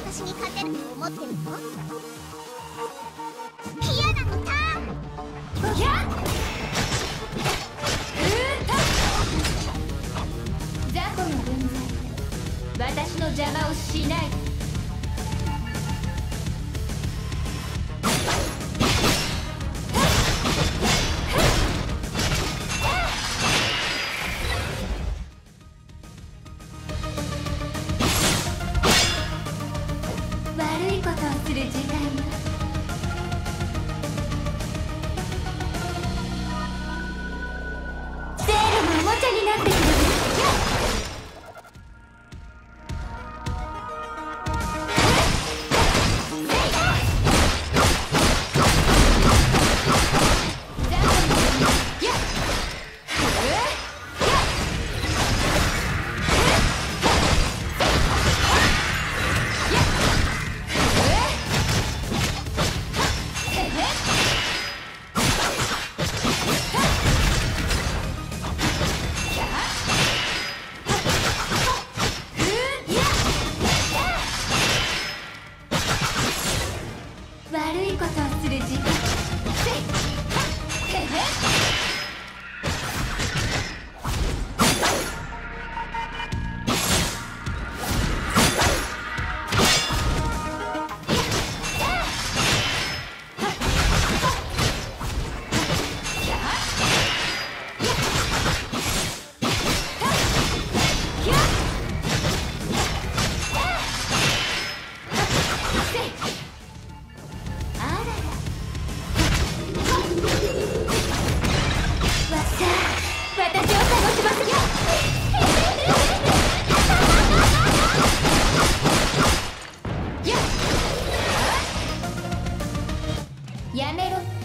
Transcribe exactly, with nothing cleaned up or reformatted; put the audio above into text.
私に勝てると思ってるの？ピアナのターン。やっ雑魚の分際、私の邪魔をしない。悪いことをする時間よ。セールのおもちゃになってくる。悪いことをする時間。やめろ。